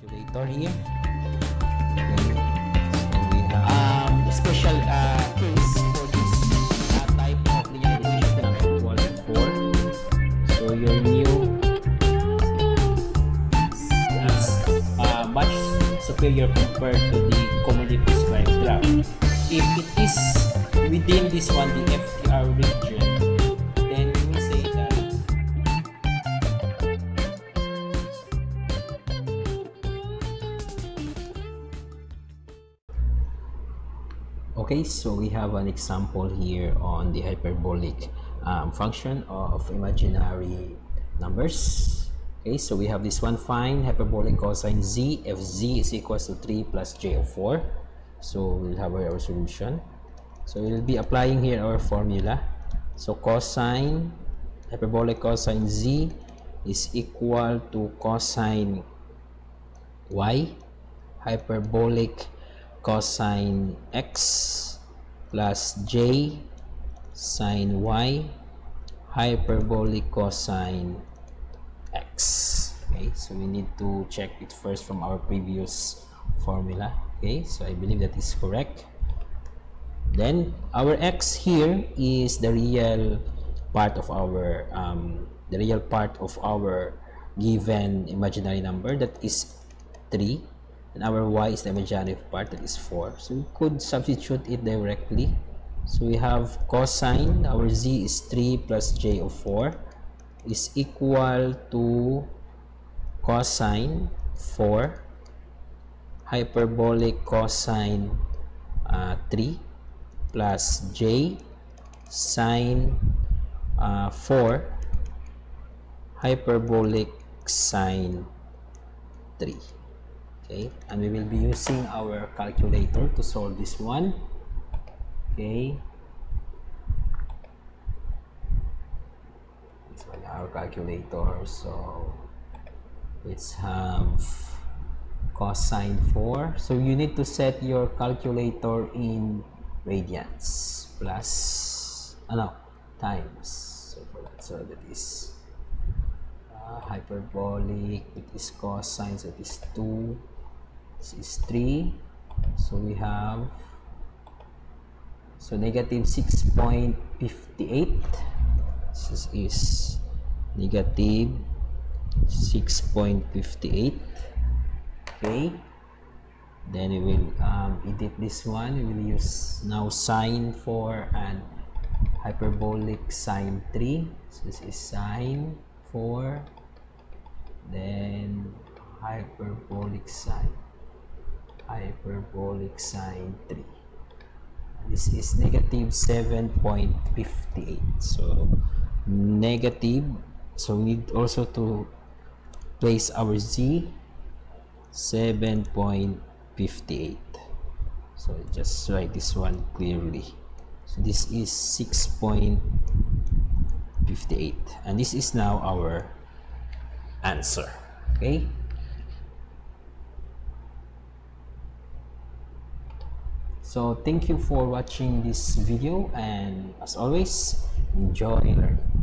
calculator here. Okay. So we have The special case for this type of linear division number equal to 4. So your new is much superior compared to the commonly prescribed graph. If it is within this one, the FTR region, then we will say that okay, so we have an example here on the hyperbolic function of imaginary numbers. Okay, so we have this one. Find hyperbolic cosine z if z is equals to 3 plus j of 4. So we'll have our solution. So we'll be applying here our formula. So cosine, hyperbolic cosine z is equal to cosine y, hyperbolic cosine x plus j sine y, hyperbolic cosine x. Okay, so we need to check it first from our previous formula. Okay, so I believe that is correct. Then our x here is the real part of our given imaginary number, that is 3, and our y is the imaginary part, that is 4. So we could substitute it directly. So we have cosine, our z is 3 plus j of 4 is equal to cosine 4 hyperbolic cosine 3 plus j sine 4 hyperbolic sine 3. Okay, and we will be using our calculator to solve this one. Okay, this one our calculator. So let's have cosine 4. So you need to set your calculator in radians plus times. So for that, so that is hyperbolic, it is cosine, so it is 2, this is 3, so we have negative 6.58. This is negative 6.58. okay, then we will edit this one. We will use now sine 4 and hyperbolic sine 3. So this is sine 4, then hyperbolic sine 3. This is negative 7.58. so negative, so we need also to place our z 7.58. so just write this one clearly. So this is 6.58, and this is now our answer. Okay, so thank you for watching this video, and as always, enjoy learning.